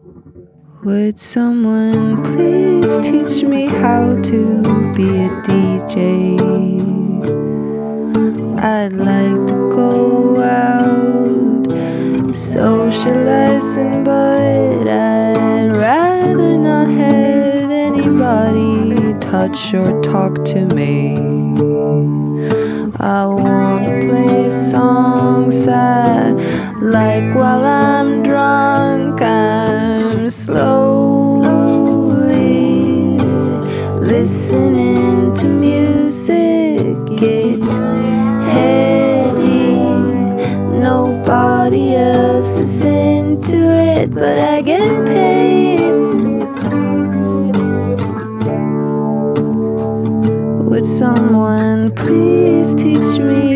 Would someone please teach me how to be a DJ? I'd like to go out socializing, but I'd rather not have anybody touch or talk to me. I wanna play songs I like while I'm drunk. I'm slowly listening to music. It's heady, nobody else is into it, but I get paid. Would someone please teach me